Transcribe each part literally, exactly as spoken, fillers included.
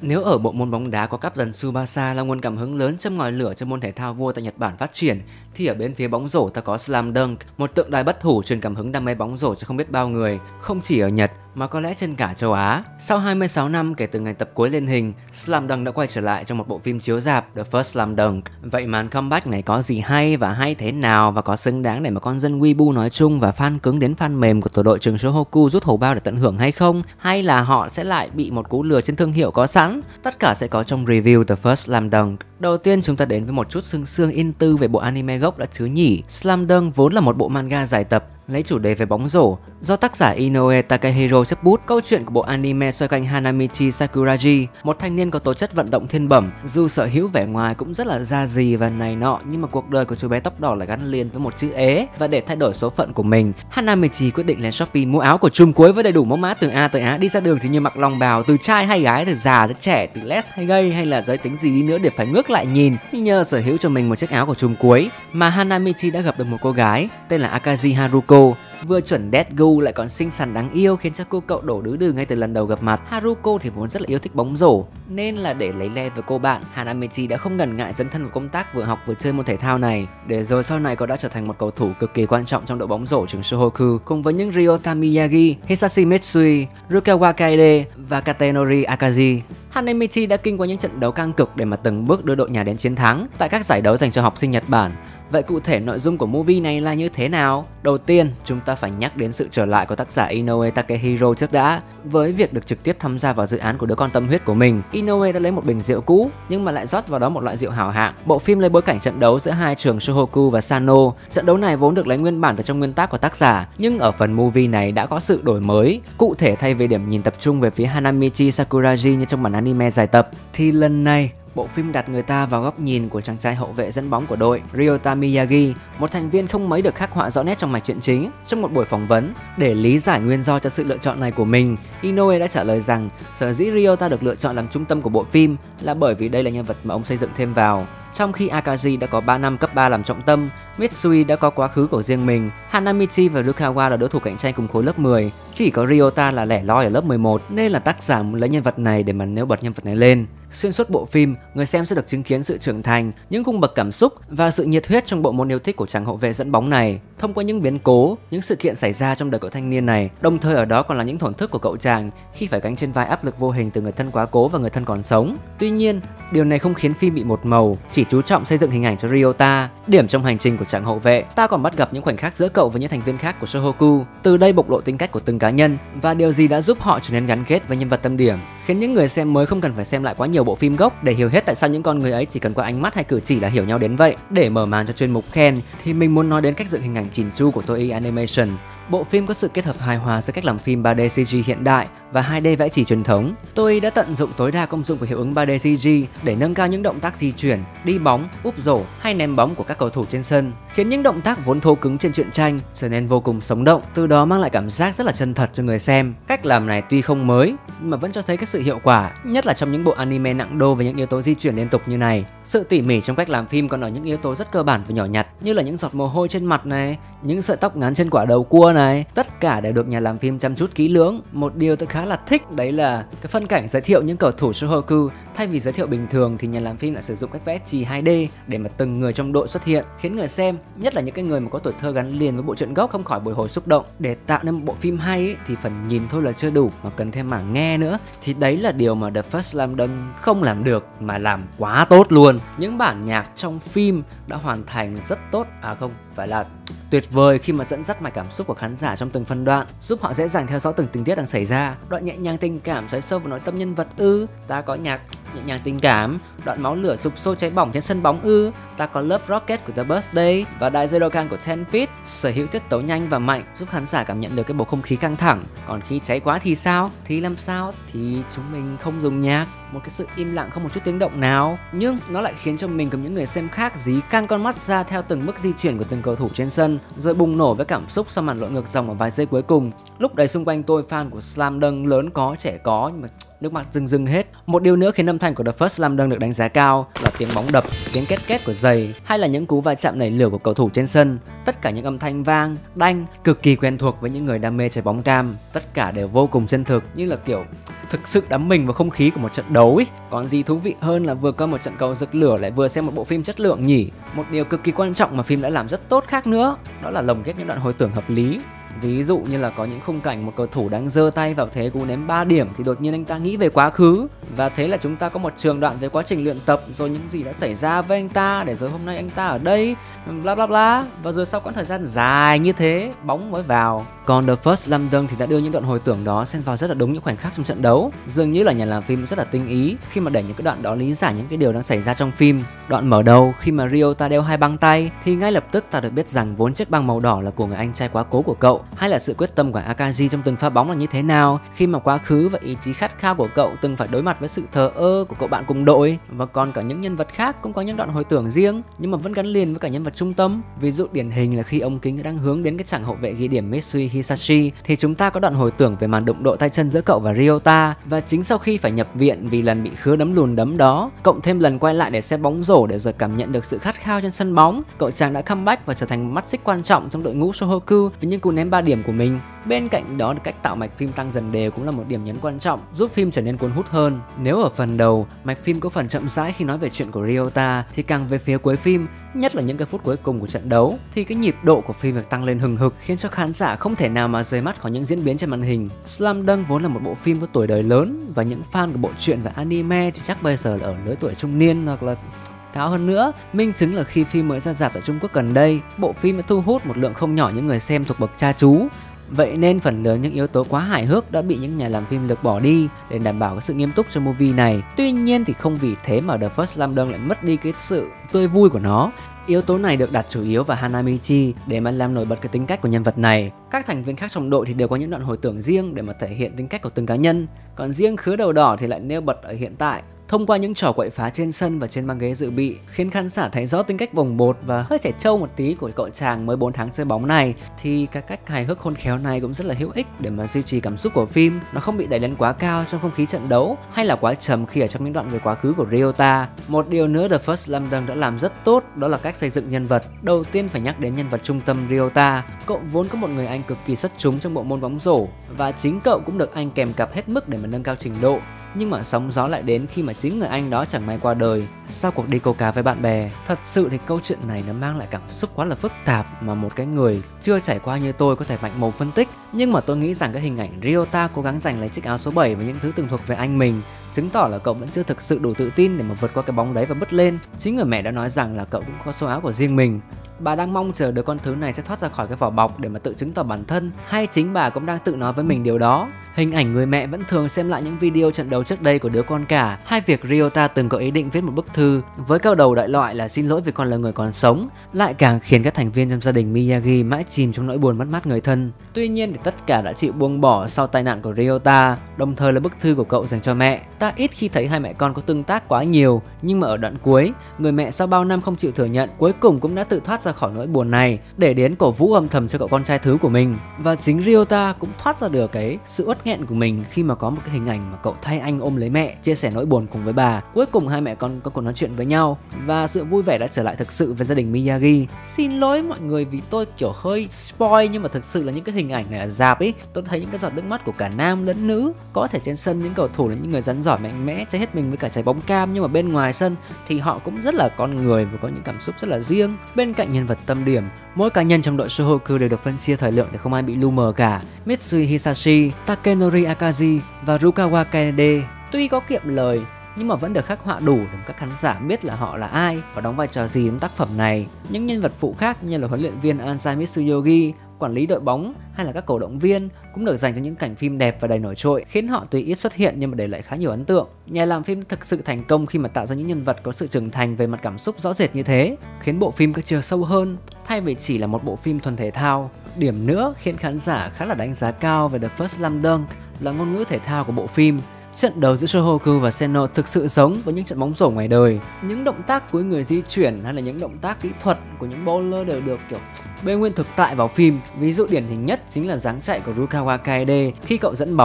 Nếu ở bộ môn bóng đá có Captain Tsubasa là nguồn cảm hứng lớn châm ngòi lửa cho môn thể thao vua tại Nhật Bản phát triển, thì ở bên phía bóng rổ ta có Slam Dunk, một tượng đài bất hủ truyền cảm hứng đam mê bóng rổ cho không biết bao người, không chỉ ở Nhật mà có lẽ trên cả châu Á. Sau hai mươi sáu năm kể từ ngày tập cuối lên hình, Slam Dunk đã quay trở lại trong một bộ phim chiếu rạp The First Slam Dunk. Vậy màn comeback này có gì hay và hay thế nào, và có xứng đáng để mà con dân Weibo nói chung và fan cứng đến fan mềm của tổ đội trường Shohoku rút hầu bao để tận hưởng hay không? Hay là họ sẽ lại bị một cú lừa trên thương hiệu có sẵn? Tất cả sẽ có trong review The First Slam Dunk. Đầu tiên chúng ta đến với một chút sương sương in tư về bộ anime gốc đã chứ nhỉ. Slam Dunk vốn là một bộ manga dài tập lấy chủ đề về bóng rổ do tác giả Inoue Takehiro chấp bút. Câu chuyện của bộ anime xoay quanh Hanamichi Sakuraji, một thanh niên có tố chất vận động thiên bẩm, dù sở hữu vẻ ngoài cũng rất là da dì và này nọ, nhưng mà cuộc đời của chú bé tóc đỏ lại gắn liền với một chữ ế. Và để thay đổi số phận của mình, Hanamichi quyết định lên Shopee mua áo của chùm cuối với đầy đủ mẫu mã từ A tới Á. Đi ra đường thì như mặc lòng bào, từ trai hay gái, từ già đến trẻ, từ les hay gay hay là giới tính gì đi nữa đều phải ngước lại nhìn. Nhưng nhờ sở hữu cho mình một chiếc áo của chùm cuối mà Hanamichi đã gặp được một cô gái tên là Akaji Haruko, vừa chuẩn dead gu lại còn xinh xắn đáng yêu, khiến cho cô cậu đổ đứ đừ ngay từ lần đầu gặp mặt. Haruko thì vốn rất là yêu thích bóng rổ, nên là để lấy le với cô bạn, Hanamichi đã không ngần ngại dấn thân vào công tác, vừa học vừa chơi môn thể thao này, để rồi sau này cô đã trở thành một cầu thủ cực kỳ quan trọng trong đội bóng rổ trường Shohoku, cùng với những Ryota Miyagi, Hisashi Mitsui, Rukawa Kaede và Katenori Akaji. Hanamichi đã kinh qua những trận đấu căng cực để mà từng bước đưa đội nhà đến chiến thắng tại các giải đấu dành cho học sinh Nhật Bản. Vậy cụ thể nội dung của movie này là như thế nào? Đầu tiên, chúng ta phải nhắc đến sự trở lại của tác giả Inoue Takehiro trước đã. Với việc được trực tiếp tham gia vào dự án của đứa con tâm huyết của mình, Inoue đã lấy một bình rượu cũ nhưng mà lại rót vào đó một loại rượu hảo hạng. Bộ phim lấy bối cảnh trận đấu giữa hai trường Shohoku và Sano. Trận đấu này vốn được lấy nguyên bản từ trong nguyên tác của tác giả, nhưng ở phần movie này đã có sự đổi mới. Cụ thể, thay vì điểm nhìn tập trung về phía Hanamichi Sakuraji như trong bản anime dài tập, thì lần này bộ phim đặt người ta vào góc nhìn của chàng trai hậu vệ dẫn bóng của đội, Ryota Miyagi, một thành viên không mấy được khắc họa rõ nét trong mạch truyện chính. Trong một buổi phỏng vấn, để lý giải nguyên do cho sự lựa chọn này của mình, Inoue đã trả lời rằng sở dĩ Ryota được lựa chọn làm trung tâm của bộ phim là bởi vì đây là nhân vật mà ông xây dựng thêm vào. Trong khi Akaji đã có ba năm cấp ba làm trọng tâm, Mitsui đã có quá khứ của riêng mình, Hanamichi và Rukawa là đối thủ cạnh tranh cùng khối lớp mười, chỉ có Ryota là lẻ loi ở lớp mười một, nên là tác giả muốn lấy nhân vật này để mà nêu bật nhân vật này lên. Xuyên suốt bộ phim, người xem sẽ được chứng kiến sự trưởng thành, những cung bậc cảm xúc và sự nhiệt huyết trong bộ môn yêu thích của chàng hậu vệ dẫn bóng này, thông qua những biến cố, những sự kiện xảy ra trong đời cậu thanh niên này. Đồng thời ở đó còn là những thổn thức của cậu chàng khi phải gánh trên vai áp lực vô hình từ người thân quá cố và người thân còn sống. Tuy nhiên, điều này không khiến phim bị một màu, chỉ chú trọng xây dựng hình ảnh cho Ryota. Điểm trong hành trình của chàng hậu vệ, ta còn bắt gặp những khoảnh khắc giữa cậu với những thành viên khác của Shohoku. Từ đây bộc lộ tính cách của từng cá nhân và điều gì đã giúp họ trở nên gắn kết với nhân vật tâm điểm, khiến những người xem mới không cần phải xem lại quá nhiều bộ phim gốc để hiểu hết tại sao những con người ấy chỉ cần qua ánh mắt hay cử chỉ là hiểu nhau đến vậy. Để mở màn cho chuyên mục khen thì mình muốn nói đến cách dựng hình ảnh chỉn chu của Toei Animation. Bộ phim có sự kết hợp hài hòa giữa cách làm phim ba D xê giê hiện đại và hai D vẽ chỉ truyền thống. Toei đã tận dụng tối đa công dụng của hiệu ứng ba D xê giê để nâng cao những động tác di chuyển, đi bóng, úp rổ hay ném bóng của các cầu thủ trên sân, khiến những động tác vốn thô cứng trên truyện tranh trở nên vô cùng sống động, từ đó mang lại cảm giác rất là chân thật cho người xem. Cách làm này tuy không mới nhưng mà vẫn cho thấy cái sự hiệu quả, nhất là trong những bộ anime nặng đô với những yếu tố di chuyển liên tục như này. Sự tỉ mỉ trong cách làm phim còn ở những yếu tố rất cơ bản và nhỏ nhặt, như là những giọt mồ hôi trên mặt này, những sợi tóc ngắn trên quả đầu cua này, tất cả đều được nhà làm phim chăm chút kỹ lưỡng. Một điều tôi khá là thích đấy là cái phân cảnh giới thiệu những cầu thủ Shohoku. Thay vì giới thiệu bình thường thì nhà làm phim lại sử dụng cách vẽ chì hai D để mà từng người trong đội xuất hiện, khiến người xem, nhất là những cái người mà có tuổi thơ gắn liền với bộ truyện gốc, không khỏi bồi hồi xúc động. Để tạo nên một bộ phim hay ấy, thì phần nhìn thôi là chưa đủ mà cần thêm mảng nghe nữa. Thì đấy là điều mà The First Slam Dunk không làm được mà làm quá tốt luôn. Những bản nhạc trong phim đã hoàn thành rất tốt, à không phải là tuyệt vời, khi mà dẫn dắt mạch cảm xúc của khán giả trong từng phân đoạn, giúp họ dễ dàng theo dõi từng tình tiết đang xảy ra. Đoạn nhẹ nhàng tình cảm xoáy sâu vào nội tâm nhân vật ư, ta có nhạc nhẹ nhàng tình cảm. Đoạn máu lửa sục sôi cháy bỏng trên sân bóng ư, ta có Love Rocket của The Birthday và Daiserokan của Ten Feet, sở hữu tiết tấu nhanh và mạnh, giúp khán giả cảm nhận được cái bầu không khí căng thẳng. Còn khi cháy quá thì sao? Thì làm sao? Thì chúng mình không dùng nhạc, một cái sự im lặng không một chút tiếng động nào, nhưng nó lại khiến cho mình cùng những người xem khác dí căng con mắt ra theo từng bước di chuyển của từng cầu thủ trên sân, rồi bùng nổ với cảm xúc sau màn lội ngược dòng ở vài giây cuối cùng. Lúc đấy xung quanh tôi fan của Slam Dunk lớn có trẻ có, nhưng mà nước mắt rưng rưng hết. Một điều nữa khiến âm thanh của The First Slam Dunk được đánh giá cao là tiếng bóng đập, tiếng két két của giày, hay là những cú va chạm nảy lửa của cầu thủ trên sân. Tất cả những âm thanh vang, đanh, cực kỳ quen thuộc với những người đam mê trái bóng cam. Tất cả đều vô cùng chân thực, như là kiểu thực sự đắm mình vào không khí của một trận đấu ấy. Còn gì thú vị hơn là vừa coi một trận cầu rực lửa lại vừa xem một bộ phim chất lượng nhỉ. Một điều cực kỳ quan trọng mà phim đã làm rất tốt khác nữa, đó là lồng ghép những đoạn hồi tưởng hợp lý. Ví dụ như là có những khung cảnh một cầu thủ đang giơ tay vào thế cú ném ba điểm thì đột nhiên anh ta nghĩ về quá khứ, và thế là chúng ta có một trường đoạn về quá trình luyện tập, rồi những gì đã xảy ra với anh ta để rồi hôm nay anh ta ở đây, bla bla bla. Và rồi sau quãng thời gian dài như thế, bóng mới vào. Còn The First Slam Dunk thì đã đưa những đoạn hồi tưởng đó xen vào rất là đúng những khoảnh khắc trong trận đấu. Dường như là nhà làm phim rất là tinh ý khi mà để những cái đoạn đó lý giải những cái điều đang xảy ra trong phim. Đoạn mở đầu khi mà Ryota đeo hai băng tay thì ngay lập tức ta được biết rằng vốn chiếc băng màu đỏ là của người anh trai quá cố của cậu, hay là sự quyết tâm của Akaji trong từng pha bóng là như thế nào khi mà quá khứ và ý chí khát khao của cậu từng phải đối mặt với sự thờ ơ của cậu bạn cùng đội. Và còn cả những nhân vật khác cũng có những đoạn hồi tưởng riêng nhưng mà vẫn gắn liền với cả nhân vật trung tâm. Ví dụ điển hình là khi ông Kính đang hướng đến cái chàng hậu vệ ghi điểm Mitsui Hisashi thì chúng ta có đoạn hồi tưởng về màn đụng độ tay chân giữa cậu và Ryota. Và chính sau khi phải nhập viện vì lần bị khứa đấm lùn đấm đó, cộng thêm lần quay lại để xem bóng rổ để rồi cảm nhận được sự khát khao trên sân bóng, cậu chàng đã comeback và trở thành một mắt xích quan trọng trong đội ngũ Shohoku với những cú ném ba điểm của mình. Bên cạnh đó, cách tạo mạch phim tăng dần đều cũng là một điểm nhấn quan trọng giúp phim trở nên cuốn hút hơn. Nếu ở phần đầu mạch phim có phần chậm rãi khi nói về chuyện của Ryota, thì càng về phía cuối phim, nhất là những cái phút cuối cùng của trận đấu, thì cái nhịp độ của phim được tăng lên hừng hực, khiến cho khán giả không thể nào mà rời mắt khỏi những diễn biến trên màn hình. Slam Dunk vốn là một bộ phim có tuổi đời lớn, và những fan của bộ truyện và anime thì chắc bây giờ là ở lứa tuổi trung niên hoặc là cao hơn nữa. Minh chứng là khi phim mới ra rạp tại Trung Quốc gần đây, bộ phim đã thu hút một lượng không nhỏ những người xem thuộc bậc cha chú. Vậy nên phần lớn những yếu tố quá hài hước đã bị những nhà làm phim lược bỏ đi để đảm bảo cái sự nghiêm túc cho movie này. Tuy nhiên thì không vì thế mà The First Slam Dunk lại mất đi cái sự tươi vui của nó. Yếu tố này được đặt chủ yếu vào Hanamichi để mà làm nổi bật cái tính cách của nhân vật này. Các thành viên khác trong đội thì đều có những đoạn hồi tưởng riêng để mà thể hiện tính cách của từng cá nhân. Còn riêng khứa đầu đỏ thì lại nêu bật ở hiện tại thông qua những trò quậy phá trên sân và trên băng ghế dự bị, khiến khán giả thấy rõ tính cách bồng bột và hơi trẻ trâu một tí của cậu chàng mới bốn tháng chơi bóng này. Thì cái cách hài hước khôn khéo này cũng rất là hữu ích để mà duy trì cảm xúc của phim, nó không bị đẩy lên quá cao trong không khí trận đấu hay là quá trầm khi ở trong những đoạn về quá khứ của Ryota. Một điều nữa The First Slam Dunk đã làm rất tốt, đó là cách xây dựng nhân vật. Đầu tiên phải nhắc đến nhân vật trung tâm Ryota. Cậu vốn có một người anh cực kỳ xuất chúng trong bộ môn bóng rổ, và chính cậu cũng được anh kèm cặp hết mức để mà nâng cao trình độ. Nhưng mà sóng gió lại đến khi mà chính người anh đó chẳng may qua đời sau cuộc đi câu cá với bạn bè. Thật sự thì câu chuyện này nó mang lại cảm xúc quá là phức tạp mà một cái người chưa trải qua như tôi có thể mạnh mồm phân tích. Nhưng mà tôi nghĩ rằng cái hình ảnh Ryota cố gắng giành lấy chiếc áo số bảy và những thứ từng thuộc về anh mình chứng tỏ là cậu vẫn chưa thực sự đủ tự tin để mà vượt qua cái bóng đấy và bứt lên. Chính người mẹ đã nói rằng là cậu cũng có số áo của riêng mình. Bà đang mong chờ được con thứ này sẽ thoát ra khỏi cái vỏ bọc để mà tự chứng tỏ bản thân, hay chính bà cũng đang tự nói với mình điều đó. Hình ảnh người mẹ vẫn thường xem lại những video trận đấu trước đây của đứa con cả, hay việc Ryota từng có ý định viết một bức thư với câu đầu đại loại là xin lỗi vì con là người còn sống, lại càng khiến các thành viên trong gia đình Miyagi mãi chìm trong nỗi buồn mất mát người thân. Tuy nhiên thì tất cả đã chịu buông bỏ sau tai nạn của Ryota, đồng thời là bức thư của cậu dành cho mẹ. Ta ít khi thấy hai mẹ con có tương tác quá nhiều, nhưng mà ở đoạn cuối, người mẹ sau bao năm không chịu thừa nhận cuối cùng cũng đã tự thoát ra khỏi nỗi buồn này để đến cổ vũ âm thầm cho cậu con trai thứ của mình. Và chính Ryota cũng thoát ra được cái sự uất nghẹn của mình khi mà có một cái hình ảnh mà cậu thay anh ôm lấy mẹ, chia sẻ nỗi buồn cùng với bà. Cuối cùng hai mẹ con có cuộc nói chuyện với nhau và sự vui vẻ đã trở lại thực sự với gia đình Miyagi. Xin lỗi mọi người vì tôi kiểu hơi spoil, nhưng mà thực sự là những cái hình ảnh này ở rạp ấy, tôi thấy những cái giọt nước mắt của cả nam lẫn nữ. Có thể trên sân những cầu thủ là những người rắn giỏi mạnh mẽ cháy hết mình với cả trái bóng cam, nhưng mà bên ngoài sân thì họ cũng rất là con người và có những cảm xúc rất là riêng. Bên cạnh nhân vật tâm điểm, mỗi cá nhân trong đội Shohoku đều được phân chia thời lượng để không ai bị lu mờ cả. Mitsui Hisashi, Takenori Akaji và Rukawa Kaede tuy có kiệm lời nhưng mà vẫn được khắc họa đủ để các khán giả biết là họ là ai và đóng vai trò gì trong tác phẩm này. Những nhân vật phụ khác như là huấn luyện viên Ansai Mitsuyogi, quản lý đội bóng hay là các cổ động viên cũng được dành cho những cảnh phim đẹp và đầy nổi trội, khiến họ tuy ít xuất hiện nhưng mà để lại khá nhiều ấn tượng. Nhà làm phim thực sự thành công khi mà tạo ra những nhân vật có sự trưởng thành về mặt cảm xúc rõ rệt như thế, khiến bộ phim có chiều sâu hơn thay vì chỉ là một bộ phim thuần thể thao. Điểm nữa khiến khán giả khá là đánh giá cao về The First Slam Dunk là ngôn ngữ thể thao của bộ phim. Trận đấu giữa Shohoku và Seno thực sự giống với những trận bóng rổ ngoài đời. Những động tác cuối người di chuyển hay là những động tác kỹ thuật của những bowler đều được kiểu bê nguyên thực tại vào phim. Ví dụ điển hình nhất chính là dáng chạy của Rukawa Kaede khi cậu dẫn bóng,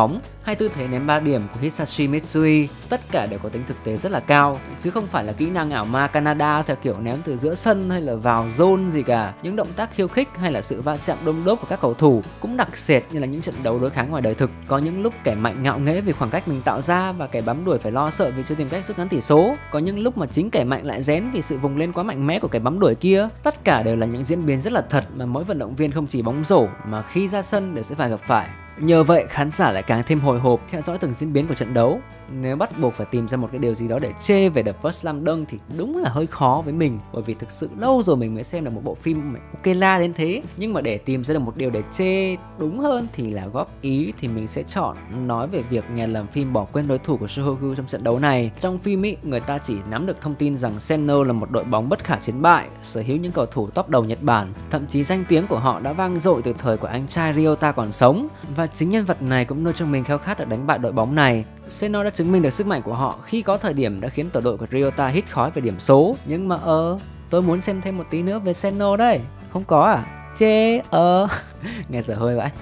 hay tư thế ném ba điểm của Hisashi Mitsui, tất cả đều có tính thực tế rất là cao, chứ không phải là kỹ năng ảo ma Canada theo kiểu ném từ giữa sân hay là vào zone gì cả. Những động tác khiêu khích hay là sự va chạm đôm đốp của các cầu thủ cũng đặc sệt như là những trận đấu đối kháng ngoài đời thực. Có những lúc kẻ mạnh ngạo nghễ vì khoảng cách mình tạo ra và kẻ bám đuổi phải lo sợ vì chưa tìm cách rút ngắn tỷ số. Có những lúc mà chính kẻ mạnh lại rén vì sự vùng lên quá mạnh mẽ của kẻ bám đuổi kia. Tất cả đều là những diễn biến rất là thật mà mỗi vận động viên không chỉ bóng rổ mà khi ra sân đều sẽ phải gặp phải. Nhờ vậy khán giả lại càng thêm hồi hộp theo dõi từng diễn biến của trận đấu. Nếu bắt buộc phải tìm ra một cái điều gì đó để chê về The First Slam Dunk thì đúng là hơi khó với mình, bởi vì thực sự lâu rồi mình mới xem được một bộ phim ok la đến thế. Nhưng mà để tìm ra được một điều để chê đúng hơn thì là góp ý, thì mình sẽ chọn nói về việc nhà làm phim bỏ quên đối thủ của Shohoku trong trận đấu này. Trong phim ý, người ta chỉ nắm được thông tin rằng Seno là một đội bóng bất khả chiến bại, sở hữu những cầu thủ top đầu Nhật Bản, thậm chí danh tiếng của họ đã vang dội từ thời của anh trai Ryota còn sống. Và chính nhân vật này cũng nuôi trong mình khao khát được đánh bại đội bóng này. Seno đã chứng minh được sức mạnh của họ khi có thời điểm đã khiến tổ đội của Ryota hít khói về điểm số. Nhưng mà ờ, tôi muốn xem thêm một tí nữa về Seno đây. Không có à? Chê ờ nghe dở hơi vậy.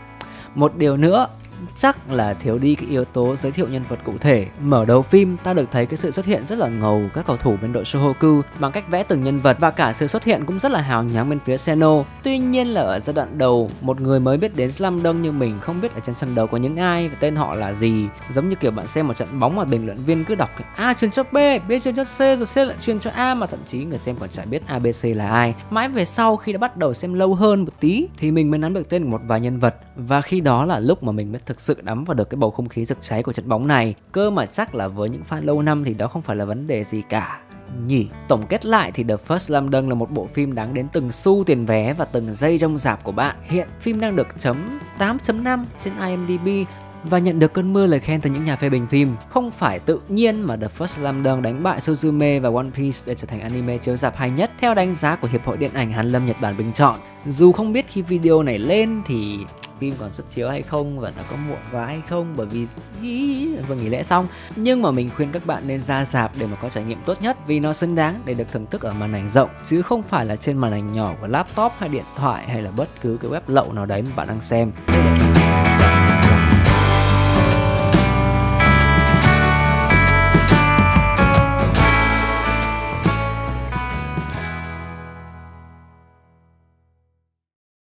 Một điều nữa, chắc là thiếu đi cái yếu tố giới thiệu nhân vật cụ thể. Mở đầu phim ta được thấy cái sự xuất hiện rất là ngầu các cầu thủ bên đội Shohoku bằng cách vẽ từng nhân vật, và cả sự xuất hiện cũng rất là hào nhoáng bên phía Seno. Tuy nhiên là ở giai đoạn đầu, một người mới biết đến Slam Dunk như mình không biết ở trên sân đấu có những ai và tên họ là gì. Giống như kiểu bạn xem một trận bóng mà bình luận viên cứ đọc A truyền cho B, B truyền cho C, rồi C lại truyền cho A, mà thậm chí người xem còn chả biết a bê xê là ai. Mãi về sau khi đã bắt đầu xem lâu hơn một tí thì mình mới nắm được tên của một vài nhân vật, và khi đó là lúc mà mình mới thực sự đắm vào được cái bầu không khí rực cháy của trận bóng này. Cơ mà chắc là với những fan lâu năm thì đó không phải là vấn đề gì cả nhỉ. Tổng kết lại thì The First Slam Dunk là một bộ phim đáng đến từng xu tiền vé và từng giây trong rạp của bạn. Hiện phim đang được chấm tám chấm năm trên i em đi bi và nhận được cơn mưa lời khen từ những nhà phê bình phim. Không phải tự nhiên mà The First Slam Dunk đánh bại Suzume và One Piece để trở thành anime chiếu rạp hay nhất theo đánh giá của Hiệp hội Điện ảnh Hàn Lâm Nhật Bản bình chọn. Dù không biết khi video này lên thì phim còn xuất chiếu hay không và nó có muộn quá hay không, bởi vì vừa nghỉ lễ xong. Nhưng mà mình khuyên các bạn nên ra rạp để mà có trải nghiệm tốt nhất, vì nó xứng đáng để được thưởng thức ở màn ảnh rộng chứ không phải là trên màn ảnh nhỏ của laptop hay điện thoại hay là bất cứ cái web lậu nào đấy mà bạn đang xem.